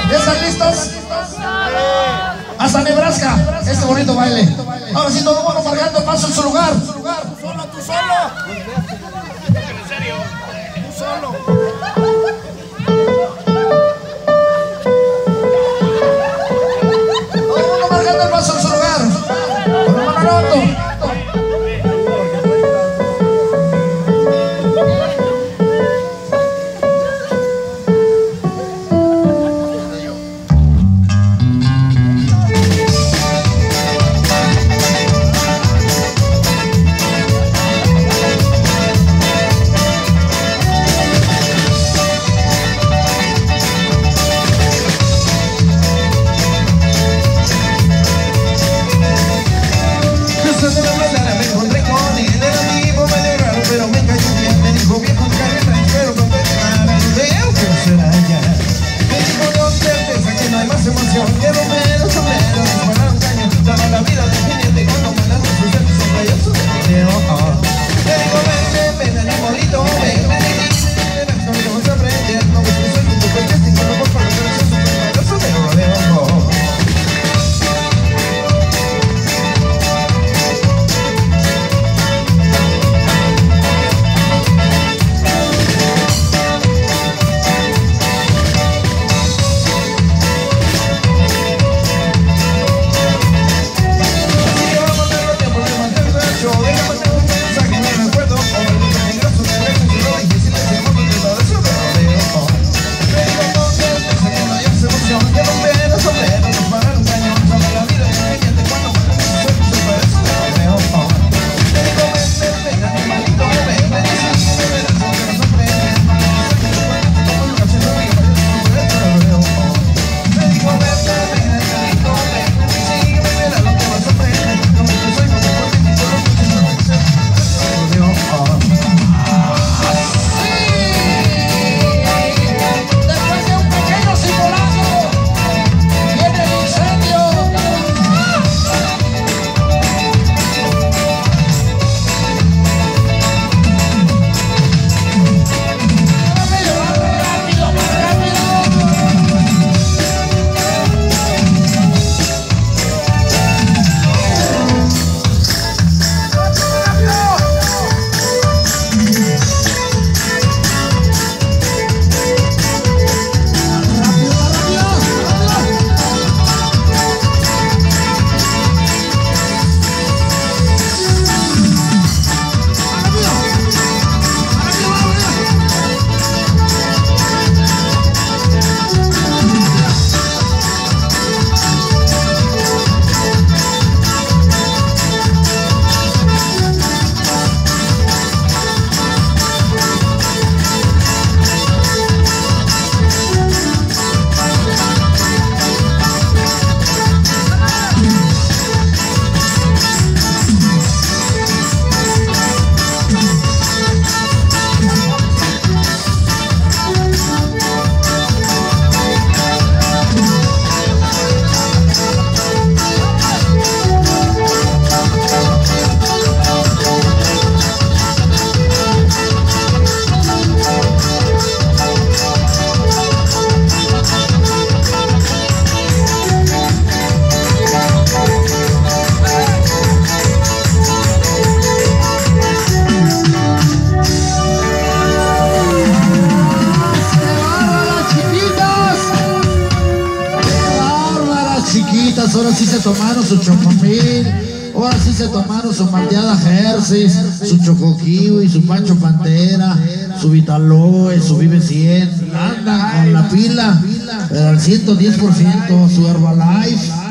¿Ya están listos? Hasta Nebraska, este bonito baile. Ahora sí, todo vamos marcando el paso en su lugar. Tú solo. En serio. Tú solo. Marcando el paso en su lugar. Con la mano al alto. Ahora sí se tomaron su chocomil, ahora sí se tomaron su malteada Hershey's, su Choco Kiwi, su Pancho Pantera, su Vitaloe, su Vive 100, andan con la pila, pero al 110%, su Herbalife.